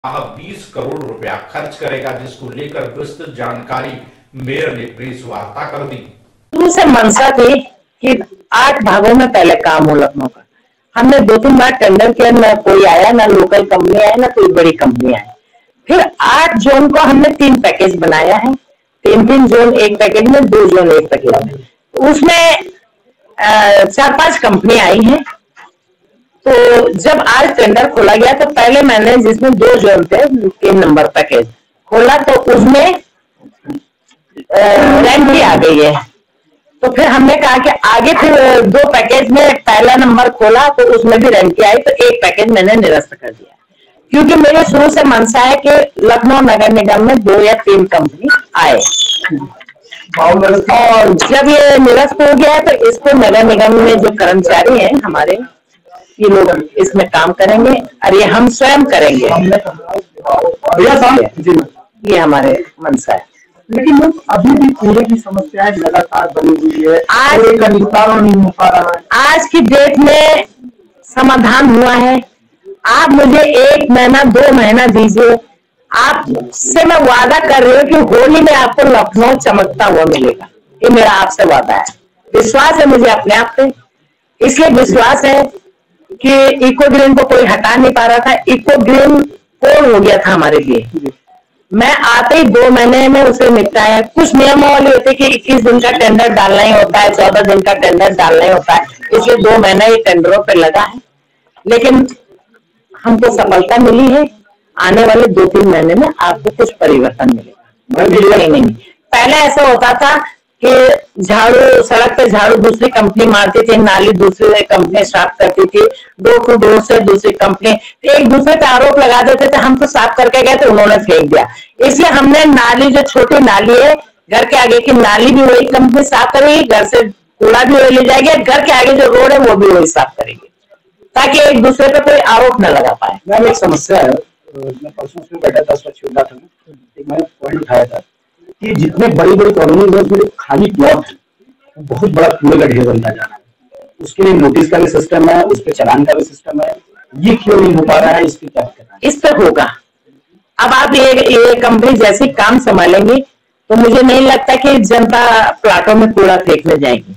20 करोड़ रुपया खर्च करेगा, जिसको लेकर विस्तृत जानकारी मेयर ने प्रेस वार्ता कर दी। शुरू से मंशा थी कि 8 भागों में पहले काम हो लखनऊ का। हमने 2-3 बार टेंडर किया, ना कोई आया, ना लोकल कंपनी आया, ना कोई बड़ी कंपनी आई। फिर 8 जोन को हमने 3 पैकेज बनाया है, 3 जोन एक पैकेज में, 2 जोन एक पैकेज में। उसमें 4-5 कंपनी आई हैं। तो जब आज टेंडर खोला गया तो पहले मैंने जिसमें 2 जोन थे 3 नंबर पैकेज खोला, तो उसमें रैंक भी आ गई है। तो फिर हमने कहा कि आगे फिर 2 पैकेज में पहला नंबर खोला तो उसमें भी रैंक आई, तो एक पैकेज मैंने निरस्त कर दिया, क्योंकि मेरे शुरू से मनसा है कि लखनऊ नगर निगम में 2 या 3 कंपनी आए। और जब ये निरस्त हो गया है तो इसको नगर निगम में जो कर्मचारी हैं हमारे, ये लोग इसमें काम करेंगे और ये हम स्वयं करेंगे। ये हमारे मनसा है। लेकिन लोग अभी भी कूड़े की समस्याएं लगातार बनी हुई है, आज का निस्तारण नहीं हो पा रहा है। आज की डेट में समाधान हुआ है। आप मुझे 1 महीना 2 महीना दीजिए, आपसे मैं वादा कर रही हूँ कि होली में आपको लखनऊ चमकता हुआ मिलेगा। ये मेरा आपसे वादा है, विश्वास है मुझे अपने आप पे। इसलिए विश्वास है कि इको ग्रीन को कोई हटा नहीं पा रहा था। इको ग्रीन कोड हो गया था हमारे लिए। मैं आते ही 2 महीने में उसे निपटाया। कुछ नियमावली होती कि 21 दिन का टेंडर डालना ही होता है, 14 दिन का टेंडर डालना ही होता है, इसलिए 2 महीना ये टेंडरों पे लगा है। लेकिन हमको सफलता मिली है। आने वाले 2-3 महीने में आपको कुछ परिवर्तन मिलेगा। नहीं, पहले ऐसा होता था कि झाड़ू, सड़क पे झाड़ू दूसरी कंपनी मारती थी, नाली दूसरी कंपनी साफ करती थी, डोर टू डोर से दूसरी कंपनी एक दूसरे पे आरोप लगा देते थे, हम तो साफ करके गए थे, उन्होंने फेंक दिया। इसलिए हमने नाली, जो छोटी नाली है घर के आगे की नाली, भी वही कंपनी साफ करेगी, घर से कूड़ा भी वही ले जाएगी, घर के आगे जो रोड है वो भी वही साफ करेगी, ताकि एक दूसरे पे कोई आरोप न लगा पाए। मैम एक समस्या है, मैं परसों से बैठा था, स्वच्छ योद्धा था, एक मैंने पॉइंट उठाया था कि जितने बड़ी बड़ी कॉलोनी में उसमें खाली प्लॉट है, बहुत बड़ा कूड़े का ढेर बनता जा रहा है। उसके लिए नोटिस का भी सिस्टम है, उस पर चालान का भी सिस्टम है, ये क्यों नहीं हो पा रहा है? इसकी क्या दिक्कत है? इस पे होगा। अब आप ये कंपनी जैसे काम संभालेंगी तो मुझे नहीं लगता कि जनता प्लाटों में कूड़ा फेंकने जाएगी,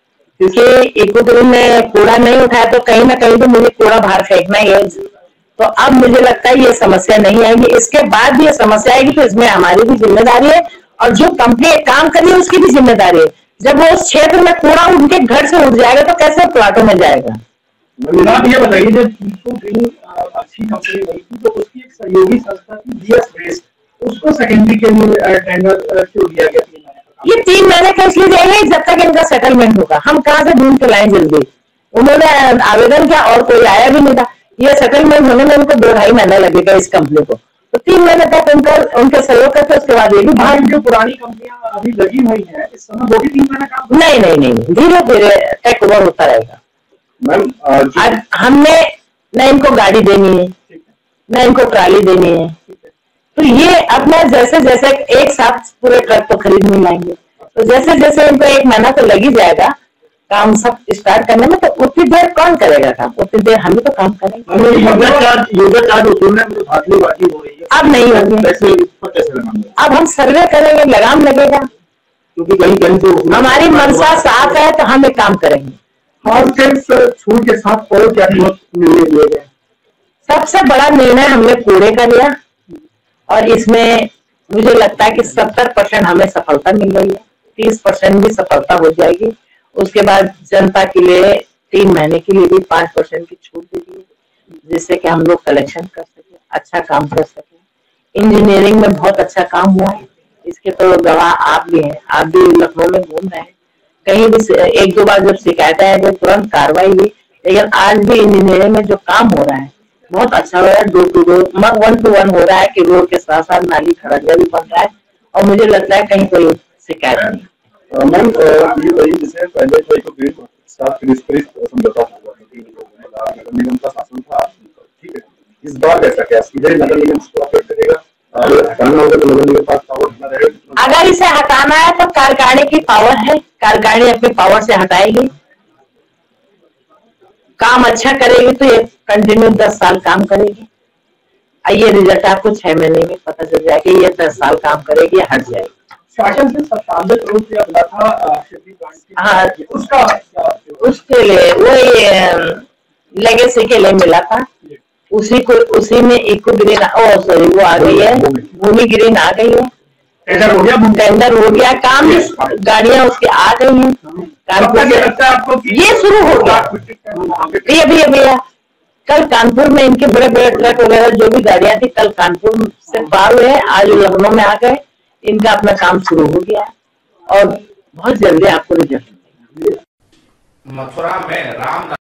क्योंकि इको ग्रीन में कूड़ा नहीं उठाया तो कहीं ना कहीं तो मुझे कूड़ा बाहर फेंकना ही है। तो अब मुझे लगता है ये समस्या नहीं आएगी। इसके बाद भी ये समस्या आएगी तो इसमें हमारी भी जिम्मेदारी है, और जो कंपनी काम कर रही है उसकी भी जिम्मेदारी है। जब वो उस क्षेत्र में कूड़ा उनके घर से उठ जाएगा तो कैसे प्लाटों में जाएगा? आप ये बताइए, जब इको ग्रीन अच्छी कंपनी बनी थी तो उसकी एक सहयोगी संस्था थी जीएस वेस्ट, उसको सेकेंडरी के लिए टेंडर क्यों दिया गया? 3 महीने। ये 3 महीने का इसलिए देंगे जब तक इनका सेटलमेंट होगा। हम कहाँ से ढूंढ के लाएं जल्दी? उन्होंने आवेदन किया और कोई आया भी नहीं था। ये सेटलमेंट होने में उनको 2-2.5 महीना लगेगा इस कंपनी को, तो 3 महीने तक उनके सहयोग करते, उसके बाद ये भी जो पुरानी कंपनियां अभी लगी हुई है इस समय वो भी 3 महीने काम नहीं, धीरे धीरे टेक ओवर होता रहेगा। मैम हमने न इनको गाड़ी देनी है, न इनको ट्राली देनी है, तो ये अपना जैसे जैसे एक साथ पूरे ट्रक तो खरीद नहीं लाएंगे, तो जैसे जैसे इनको 1 महीना तो लग ही जाएगा काम सब स्टार्ट करने में। तो उतनी देर कौन करेगा काम? उतनी देर हम ही तो काम करेंगे। अब नहीं होगी। अब हम सर्वे करेंगे, लगाम लगेगा, क्योंकि कहीं तो हमारी मनसा साफ है तो हम एक काम करेंगे। और सिर्फ छूट के साथ और क्या निर्णय लिए गए? सबसे बड़ा निर्णय हमने कूड़े का लिया, और इसमें मुझे लगता है कि 70% हमें सफलता मिल रही है, 30% भी सफलता हो जाएगी। उसके बाद जनता के लिए 3 महीने के लिए भी 5% की छूट दे दी, जिससे कि हम लोग कलेक्शन कर सके, अच्छा काम कर सके। इंजीनियरिंग में बहुत अच्छा काम हुआ है, इसके तो गवाह आप भी हैं। आप भी लखनऊ में घूम रहे हैं, कहीं भी 1-2 बार जब शिकायतें आई तो तुरंत कार्रवाई हुई, लेकिन आज भी इंजीनियरिंग में जो काम हो रहा है बहुत अच्छा हो रहा है। डोर टू डोर 1-to-1 हो रहा है कि रोड के साथ साथ नाली खड़ंजा भी बन रहा है, और मुझे लगता है कहीं कोई शिकायत नहीं। मैम ये वही जैसे पहले तो इको ग्रीन साथ समझौता हुआ, नगर निगम का शासन था, ठीक है। इस बार ऐसा क्या सीधे नगर निगम इसको अफेक्ट करेगा? हटाना होगा तो नगर निगम के पास पावर कितना रहेगा? अगर इसे हटाना है तो कार्यकारिणी की पावर है, कार्यकारिणी अपने पावर से हटाएगी। काम अच्छा करेगी तो ये कंटिन्यू 10 साल काम करेगी। ये रिजल्ट आपको 6 महीने में पता चल जाएगा कि ये 10 साल काम करेगी या हट जाएगी। शासन से 97 करोड़ रुपया मिला था हाँ, उसका उसके लिए वो लेगेसी के लिए मिला था, उसी में इको ग्रीन सॉरी वो आ गई है, भूमि ग्रीन आ गई है, टेंडर हो गया, काम गाड़ियां उसकी आ गई हैं कानपुर से, ये शुरू हो गया। भैया कल कानपुर में इनके बड़े बड़े ट्रक वगैरह जो भी गाड़ियां थी कल कानपुर से पार हुए, आज लखनऊ में आ गए, इनका अपना काम शुरू हो गया और बहुत जल्दी आपको रिजल्ट मिलेगा। मथुरा में राम